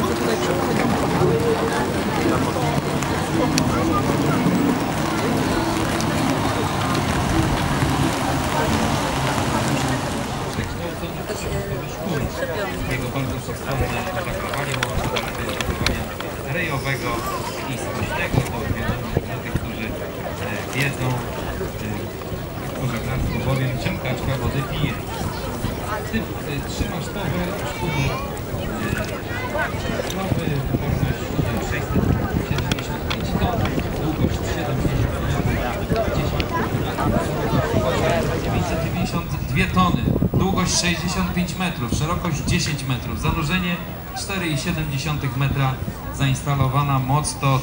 Jego bardzo sensowne żaglowanie rejowego i skośnego, to wiadomo dla tych, którzy wiedzą o żeglarstwie, bowiem czym kaczka wody pije. Typ 3-masztowy szkuter żaglowy, wyporność 675 ton, długość 992 tony, długość 65 metrów, szerokość 10 metrów, zanurzenie 4,7 metra, zainstalowana moc to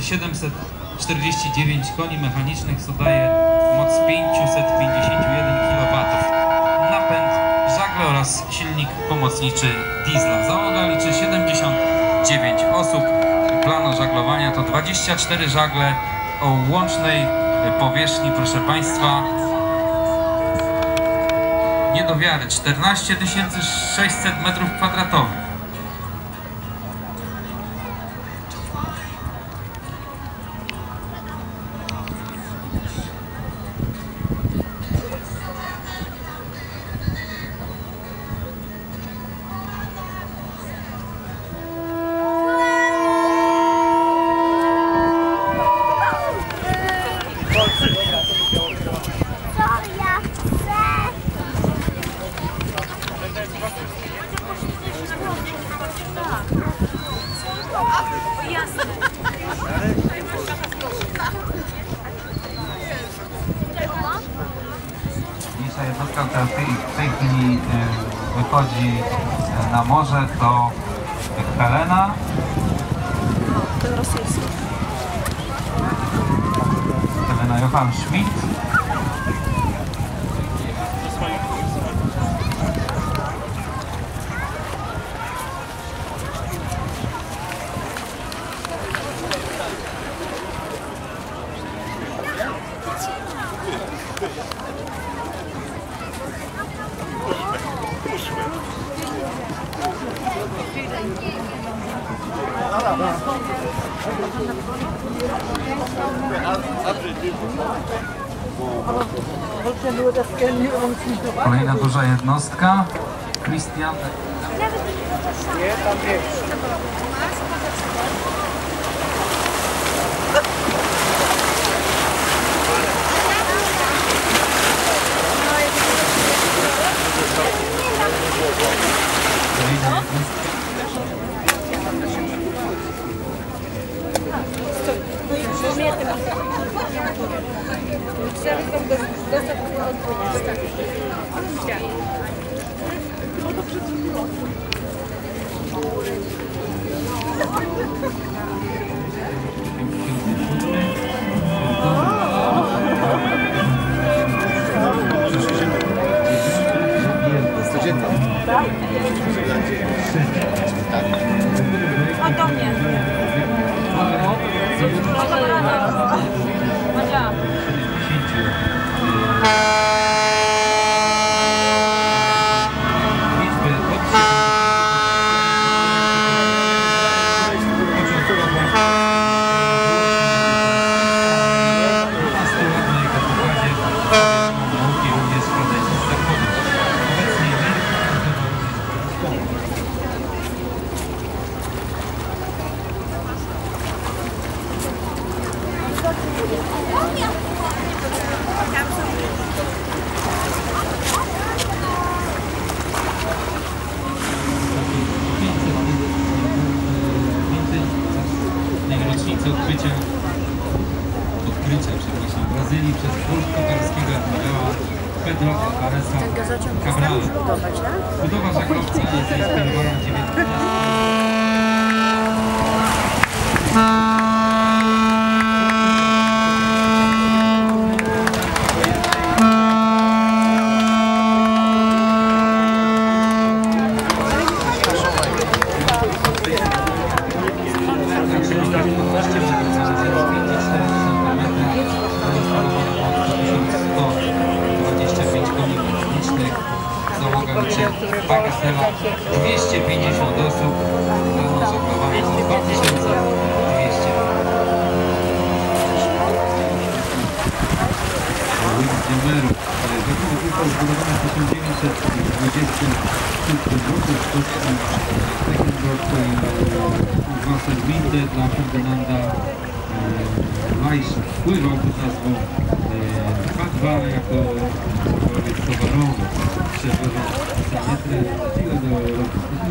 749 koni mechanicznych, co daje moc 551 kW. Napęd żagle oraz silnik pomocniczy diesla. Załoga liczy 79 osób. Plan żaglowania to 24 żagle o łącznej powierzchni, proszę Państwa, nie do wiary, 14 600 m². Dzisiejsza jednostka, która w tej chwili wychodzi na morze, to Helena. Ten rosyjski. Helena Johann Schmidt. Kolejna duża jednostka. Christian. Nie, tam jest. Chodź do mnie. Madzia. Rocznicy odkrycia Brazylii przez polsko-polskiego admirała Pedro Alvareza Cabral. Budowa żaglowca jest zainspirowana XIX. Załoga liczy bagatela 250 osób. Wasserwinde dla Ferdynanda Lajsza. Wpływał pod nazwą K2 jako towarowy, przewożąc metry, do